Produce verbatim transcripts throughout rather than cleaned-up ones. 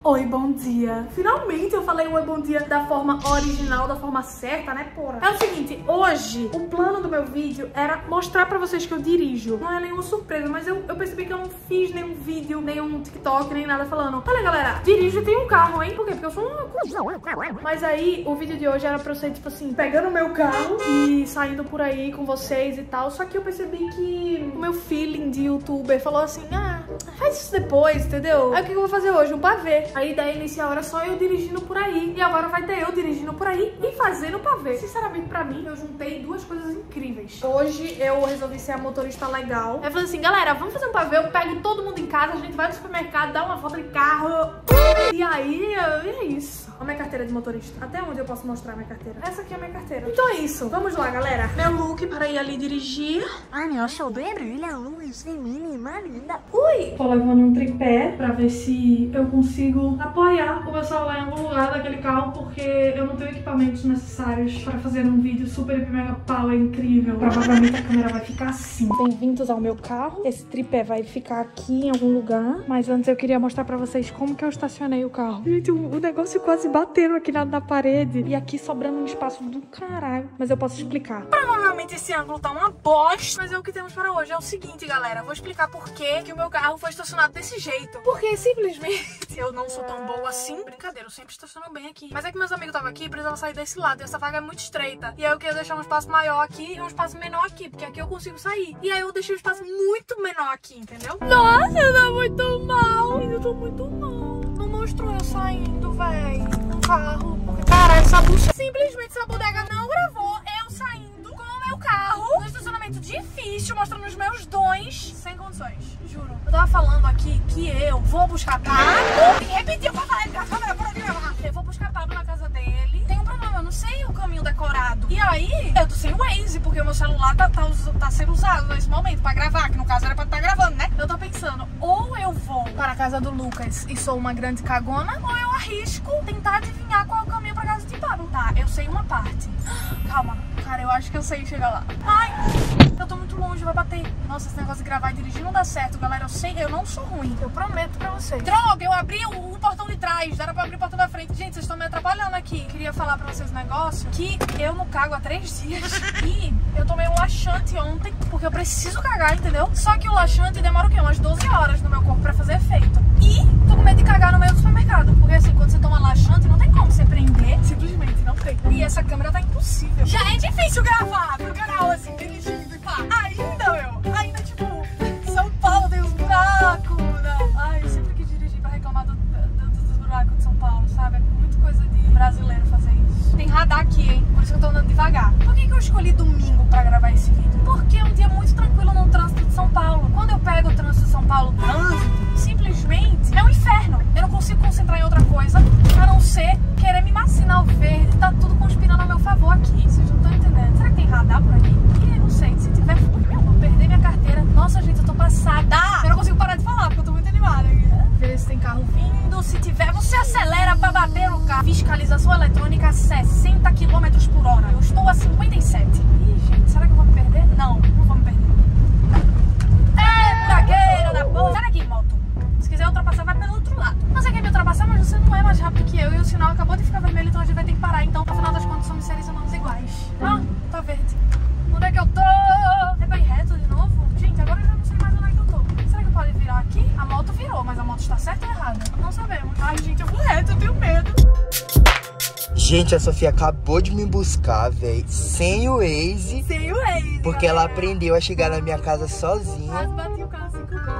Oi, bom dia. Finalmente eu falei oi, bom dia da forma original, da forma certa, né, porra? É o seguinte, hoje o plano do meu vídeo era mostrar pra vocês que eu dirijo. Não é nenhuma surpresa, mas eu, eu percebi que eu não fiz nenhum vídeo, nenhum TikTok, nem nada falando: olha, galera, dirijo e tenho um carro, hein? Por quê? Porque eu sou uma... Mas aí, o vídeo de hoje era pra eu ser, tipo assim, pegando o meu carro e saindo por aí com vocês e tal. Só que eu percebi que o meu feeling de youtuber falou assim: ah, faz isso depois, entendeu? Aí o que eu vou fazer hoje? Um pavê. A ideia inicial era só eu dirigindo por aí. E agora vai ter eu dirigindo por aí e fazendo pavê. Sinceramente, pra mim, eu juntei duas coisas incríveis. Hoje eu resolvi ser a motorista legal. Eu falei assim: galera, vamos fazer um pavê. Eu pego todo mundo em casa, a gente vai no supermercado, dá uma volta de carro. E aí, é isso. Olha a minha carteira de motorista. Até onde eu posso mostrar a minha carteira? Essa aqui é a minha carteira. Então é isso. Vamos lá, galera. Meu look para ir ali dirigir. Ui! Tô levando um tripé pra ver se eu consigo apoiar o meu celular em algum lugar daquele carro, porque eu não tenho equipamentos necessários para fazer um vídeo super hiper mega power incrível. Provavelmente a câmera vai ficar assim. Bem-vindos ao meu carro. Esse tripé vai ficar aqui em algum lugar. Mas antes eu queria mostrar pra vocês como que eu estacionei o carro. Gente, o, o negócio quase batendo aqui na, na parede. E aqui sobrando um espaço do caralho. Mas eu posso explicar. Provavelmente esse ângulo tá uma bosta, mas é o que temos para hoje. É o seguinte, galera. Vou explicar por que que o meu carro foi estacionado desse jeito. Porque simplesmente eu não sou tão boa assim. Brincadeira, eu sempre estaciono bem aqui. Mas é que meus amigos estavam aqui e precisavam sair desse lado. E essa vaga é muito estreita. E aí eu queria deixar um espaço maior aqui e um espaço menor aqui. Porque aqui eu consigo sair. E aí eu deixei um espaço muito menor aqui, entendeu? Nossa, eu tô muito mal. Eu tô muito mal. Não mostrou eu saindo, véi, no carro. Porque, cara, essa bucha... Simplesmente essa bodega não gravou eu saindo com o meu carro no estacionamento difícil, mostrando os meus dons. Sem condições, juro. Eu tava falando aqui que eu vou buscar Pablo. E repetiu pra falar pra câmera pra gravar. Eu vou buscar Pablo na casa dele. Tem um problema, eu não sei o caminho decorado. E aí, eu tô sem o Waze, porque o meu celular tá, tá, tá sendo usado nesse momento pra gravar, que no caso era pra estar gravando, né? Eu tô pensando, ou eu vou para a casa do Lucas e sou uma grande cagona, ou eu arrisco tentar adivinhar qual é o caminho pra casa de Pablo. Tá, eu sei uma parte. Calma, cara, eu acho que eu sei chegar lá. Ai, eu tô muito longe, vai bater. Nossa, esse negócio de gravar e dirigir não dá certo, galera. Eu sei, eu não sou ruim, eu prometo pra vocês. Droga, eu abri o, o portão de trás, era pra abrir o portão da frente. Gente, vocês estão me atrapalhando aqui. Queria falar pra vocês um negócio, que eu não cago há três dias. E eu tomei um laxante ontem, porque eu preciso cagar, entendeu? Só que o laxante demora o quê? Umas doze horas no meu corpo pra fazer efeito. E tô com medo de cagar no meio do supermercado, porque assim, quando você toma laxante, não tem como você prender. Simplesmente não tem. E essa câmera tá impossível. Já é difícil gravar pro canal, assim, dirigindo e pá. Ainda, meu, ainda, tipo, São Paulo tem uns buracos. Não. Ai, eu sempre quis dirigir pra reclamar do, do, do, dos buracos de São Paulo, sabe? É muito coisa de brasileiro fazer isso. Tem radar aqui, hein? Por isso que eu tô andando devagar. Por que que eu escolhi domingo pra gravar esse vídeo? Porque é um dia muito tranquilo no trânsito de São Paulo. Quando eu pego o trânsito de São Paulo, trânsito, simplesmente é um inferno. Eu não consigo concentrar em outra coisa, a não ser querer me macinar o verde. Tá tudo conspirando a meu favor aqui. Vocês não estão entendendo. Será que tem radar por aqui? Ih, não sei. Se tiver, eu vou perder minha carteira. Nossa, gente, eu tô passada. Eu não consigo parar de falar, porque eu tô muito animada. Ver se tem carro vindo. Se tiver, você acelera pra bater no carro. Fiscalização eletrônica a sessenta quilômetros por hora. Eu estou a cinquenta e sete. Ih, gente, será que eu vou me perder? Não, não vou me perder. É, buraqueira na boca. Sai daqui, moto. Se quiser ultrapassar, vai pelo outro lado. Você quer me ultrapassar, mas você não é mais rápido que eu. E o sinal acabou de ficar vermelho, então a gente vai ter que parar. Então, afinal das contas, somos seres humanos iguais. Ah, tá verde. Onde é que eu tô? É pra ir reto de novo? Gente, agora eu já não sei mais onde é que eu tô. Será que pode virar aqui? A moto virou, mas a moto está certa ou errada? Não sabemos. Ai, gente, eu vou reto, eu tenho medo. Gente, a Sofia acabou de me buscar, velho, sem o Waze. Sem o Waze. Porque galera, ela aprendeu a chegar na minha casa sozinha. Quase bati o carro cinco vezes.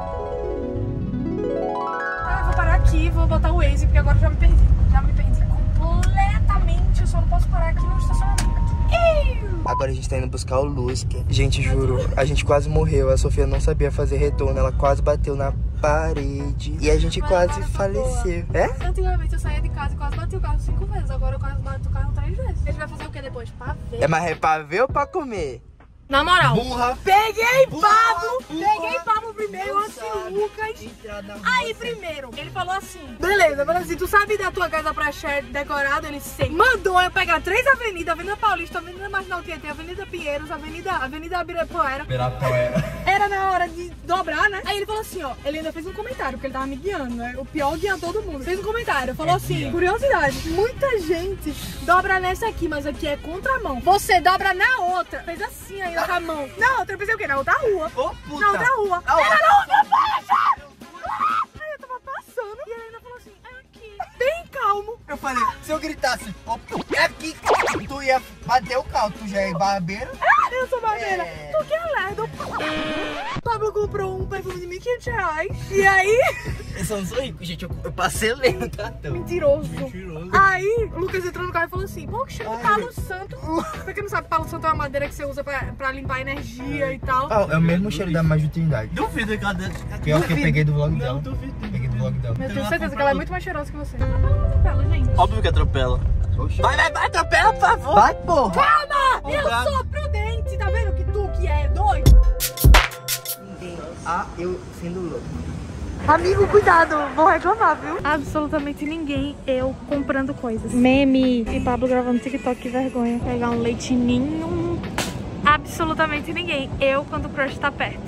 Ah, eu vou parar aqui, vou botar o Waze, porque agora eu já me perdi. Já me perdi completamente. Eu só não posso parar aqui no estacionamento. Agora a gente tá indo buscar o Lusque. Gente, juro, a gente quase morreu. A Sofia não sabia fazer retorno, ela quase bateu na parede. E a gente mas quase faleceu. É? Antigamente eu saía de casa e quase bati o carro cinco vezes. Agora eu quase bati o carro três vezes. A gente vai fazer o que depois? Pra ver. É, mas é pra ver ou pra comer? Na moral, burra, peguei burra, Pablo, burra, peguei Pablo primeiro, assim, o Lucas. Aí primeiro, ele falou assim, beleza, falou assim, tu sabe da tua casa pra Cher decorada? Ele sei. Mandou eu pegar três avenidas, Avenida Paulista, Avenida Marginal Tietê, Avenida Pinheiros, Avenida, Avenida Ibirapuera. Ibirapuera. É era na hora de dobrar, né? Aí ele falou assim, ó, ele ainda fez um comentário, porque ele tava me guiando, né? O pior guiador do mundo. Fez um comentário, falou assim, curiosidade, muita gente dobra nessa aqui, mas aqui é contramão. Você dobra na outra. Fez assim ainda com a mão. Na outra, eu pensei o quê? Na outra rua. Ô, puta. Na outra rua. Ah, Era na outra faixa! Aí eu tava passando e ele ainda falou assim, é aqui. Bem calmo. Eu falei, se eu gritasse, ô, é aqui, tu ia bater o carro, tu já é barbeiro? Eu sou barbeira. É. Tu que é lerdo. Pablo comprou um perfume de mil e quinhentos reais. E aí... Eu só não sou rico, gente, eu, eu parcelei no cartão. Mentiroso. Mentiroso. Aí, o Lucas entrou no carro e falou assim, pô, que cheiro de Ai. Palo Santo. Pra quem não sabe, Palo Santo é uma madeira que você usa pra, pra limpar energia e tal. Ah, é o mesmo cheiro da Majutindade. Duvido que ela... Pior que eu peguei do vlog dela. Não, duvido. Peguei do vlog dela. Eu tenho certeza que ela é muito mais cheirosa que você. Atropela, gente. Óbvio que atropela. Oxi. Vai, vai, vai, atropela, por favor. Vai, porra! Calma! Eu Obrigado. sou prudente, tá vendo que tu que é doido? Ah, eu sendo louco. Amigo, cuidado, vou reclamar, viu? Absolutamente ninguém, eu comprando coisas. Meme e Pablo gravando TikTok, que vergonha. Pegar um leitinho. Absolutamente ninguém, eu quando o crush tá perto.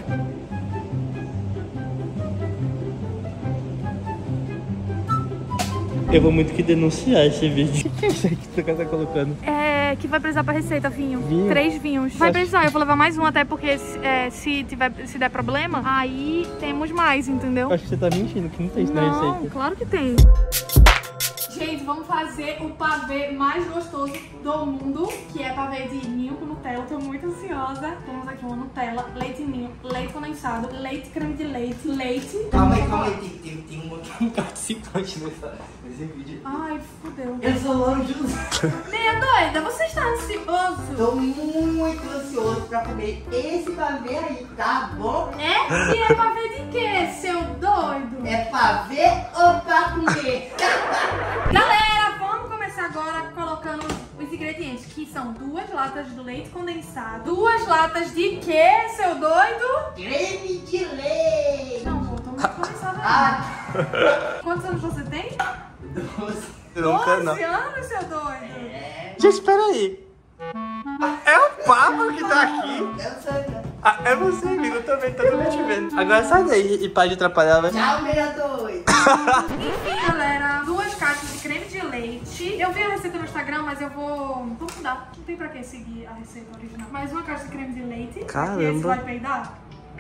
Eu vou muito que denunciar esse vídeo. O que é isso aí que tu tá colocando? É, que vai precisar pra receita, vinho. Vinho? Três vinhos. Vai precisar, eu vou levar mais um, até porque é, se, tiver, se der problema, aí temos mais, entendeu? Acho que você tá mentindo, que não tem isso na Não, receita. claro que tem. Gente, vamos fazer o pavê mais gostoso do mundo, que é pavê de ninho com Nutella. Tô muito ansiosa. Temos aqui uma Nutella, leite ninho, leite condensado, leite creme de leite, leite... Calma aí, calma aí, tem, tem, tem um outro participante nessa, nesse vídeo. Ai, fudeu. Eu sou Lauro José. Meia doida, você está ansioso? Tô muito ansioso pra comer esse pavê aí, tá bom? É? E é pavê de quê, seu doido? É pavê ou pra comer? Galera, vamos começar agora colocando os ingredientes, que são duas latas de leite condensado. Duas latas de quê, seu doido? Creme de leite. Não, pô, tô muito condensado aí. Ah, Quantos anos você tem? doce. Nunca não. doze anos, seu doido. Gente, espera aí. É o Pablo que tá aqui. Eu sei, né? Ah, é você, amigo. Eu também, tô também te vendo. Agora sai daí e para de atrapalhar, vai. Tchau, meia doida. Enfim, galera, duas caixas de creme de leite. Eu vi a receita no Instagram, mas eu vou... Vou mudar. Não tem pra que seguir a receita original. Mais uma caixa de creme de leite. Caramba. E esse vai peidar?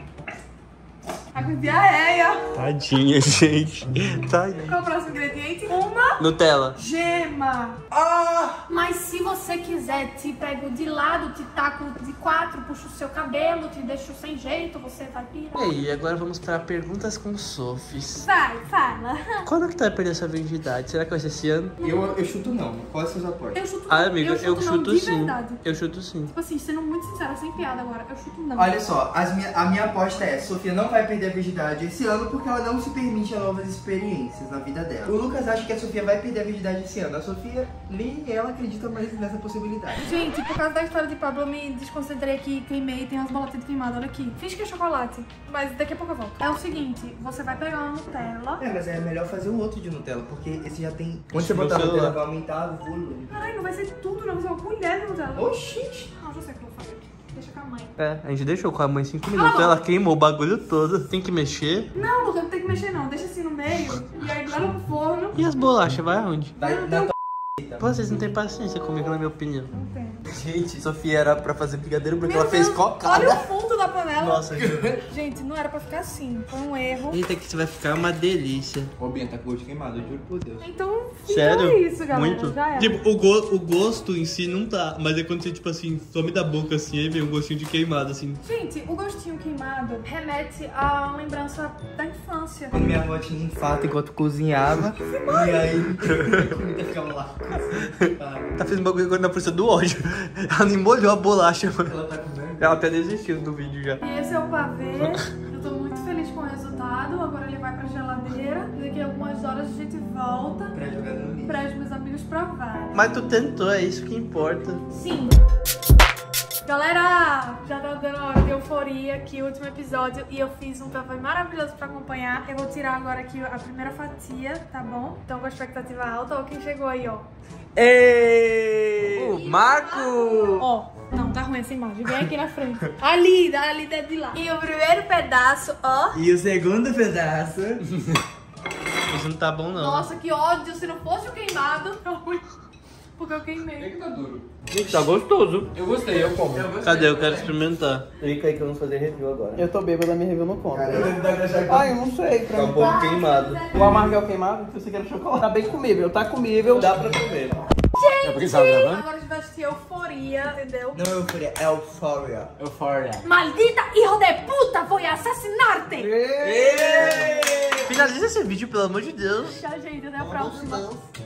Tá com diarreia. Tadinha, gente. Tadinha. Qual é o próximo ingrediente? Uma Nutella. gema. Ah, Mas se você quiser, te pego de lado, te taco de quatro, puxo o seu cabelo, te deixo sem jeito, você vai pirar. E aí, agora vamos para perguntas com Sofis. Vai, fala. Quando que tu vai perder sua virgindade? Será que vai ser esse ano? eu, eu chuto não. Quais são os aportes? Eu chuto Ah, não. amiga, eu chuto, eu chuto não, de sim. verdade. Eu chuto sim. Tipo assim, sendo muito sincera, sem piada agora, eu chuto não. Olha só, as minha, a minha aposta é: Sofia não vai perder a virgindade esse ano porque ela não se permite a novas experiências na vida dela. O Lucas acha que a Sofia vai perder a virgindade esse ano. A Sofia, nem ela acredita mais nessa possibilidade. Gente, por causa da história de Pablo, eu me desconcentrei aqui, queimei, tem umas bolotas de queimado, olha aqui. Fiz que é chocolate, mas daqui a pouco eu volto. É o seguinte, você vai pegar uma Nutella. É, mas é melhor fazer o outro de Nutella, porque esse já tem... Quando você Meu botar a Nutella, celular. vai aumentar o volume. Ai, não vai ser tudo, não vai ser uma colher de Nutella. Oxi! Não, já sei o que eu vou fazer. Deixa com a mãe. É, a gente deixou com a mãe cinco Cala a minutos, boca. ela queimou o bagulho todo. Tem que mexer. Não, Lucas, não tem que mexer não, deixa assim no meio. E aí bota no forno. E as bolachas, vai aonde? Vai Eu dar não Pô, vocês não têm paciência comigo, na minha opinião. Não tem. Gente, Sofia era pra fazer brigadeiro porque Meu ela fez Deus, cocada. olha o fundo da panela. Nossa, Gente, não era pra ficar assim, foi um erro. eita, que isso vai ficar uma delícia. Ô, Bia, tá com gosto queimado, eu juro por Deus. Então, Sério? então é isso, galera. Muito? Já era. Tipo, o, go- o gosto em si não tá, mas é quando você, tipo assim, some da boca assim, aí vem um gostinho de queimado, assim. Gente, o gostinho queimado remete à uma lembrança da infância. Quando minha avó tinha infarto enquanto cozinhava, e aí a comida ficava lá. Tá fazendo bagulho agora na força do ódio. Ela nem molhou a bolacha, mano. Ela tá com vergonha. Ela até desistiu do vídeo já. E esse é o pavê. Eu tô muito feliz com o resultado. Agora ele vai pra geladeira. E daqui a algumas horas a gente volta Pra jogar no lixo. para os meus amigos provarem. Mas tu tentou, é isso que importa. Sim. Galera, já tá dando a hora de euforia aqui, o último episódio, e eu fiz um pavê maravilhoso pra acompanhar. Eu vou tirar agora aqui a primeira fatia, tá bom? Então com a expectativa alta, ó, quem chegou aí, ó. Ei! O Marco! Ó, não, tá ruim essa imagem. Vem aqui na frente. Ali, ali de lá. E o primeiro pedaço, ó. E o segundo pedaço. Isso não tá bom, não. Nossa, que ódio. Se não fosse o queimado, tá ruim. Porque eu queimei. Tá duro. Gente, tá gostoso. Eu gostei, eu como. Cadê? Eu quero experimentar. Clica aí que vamos fazer review agora. Eu tô bêbado, a minha review não conta. Ah, Ai, eu não sei. Pra Tá um mim pouco queimado. O amargo é o queimado? Se você quer chocolate. Tá bem comível, tá comível. Dá pra comer. É porque tava gravando? Agora a gente vai assistir Euforia, entendeu? Não, Euphoria, é Euphoria. Euphoria. Maldita hijo de puta, vou assassinar-te! Finaliza esse vídeo, pelo amor de Deus. Tchau, gente, até a próxima.